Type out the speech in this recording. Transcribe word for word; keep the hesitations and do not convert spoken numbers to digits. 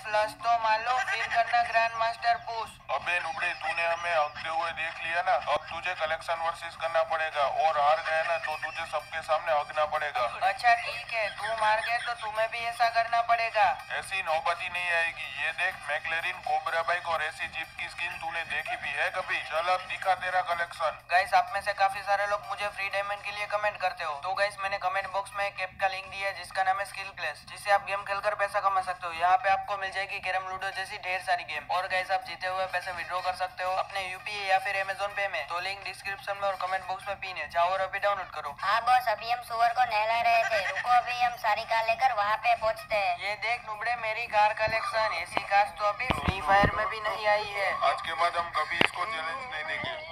Flush तो मान लो, फिर करना ग्रैंड मास्टर पुश। अबे नुबड़े, तूने हमें हकते हुए देख लिया ना, अब तुझे कलेक्शन वर्सेस करना पड़ेगा और हार गए ना तो तुझे सबके सामने हकना पड़ेगा। अच्छा ठीक है, तू मार गए तो तुम्हें भी ऐसा करना पड़ेगा। ऐसी नौबत ही नहीं आएगी। ये देख, मैक्लेरिन, कोबरा बाइक और ऐसी जीप की स्किन तूने देखी भी है कभी? चल अब दिखा तेरा कलेक्शन। गाइस, आप में से काफी सारे लोग मुझे फ्री डायमंड के लिए कमेंट करते हो, तो गाइस मैंने कमेंट बॉक्स में एक ऐप का लिंक दिया है जिसका नाम है स्किल क्लैश, जिससे आप गेम खेलकर पैसा कमा सकते हो। यहाँ पे आपको मिल जाएगी कैरम, लूडो जैसी ढेर सारी गेम। और गाइस, आप जीते हुए पैसे विड्रॉ कर सकते हो अपने यूपीआई या फिर अमेजोन पे में। तो लिंक डिस्क्रिप्शन में और कमेंट बॉक्स में पिन है, जाओ और अभी डाउनलोड करो। हाँ बॉस, अभी हम सुअर को नहला रहे थे, रुको अभी हम सारी कार लेकर वहाँ पे पहुँचते हैं। ये देख नुबड़े, मेरी कार कलेक्शन। ऐसी कार तो अभी फ्री फायर में भी नहीं आई है। आज के बाद हम कभी इसको चैलेंज नहीं देंगे।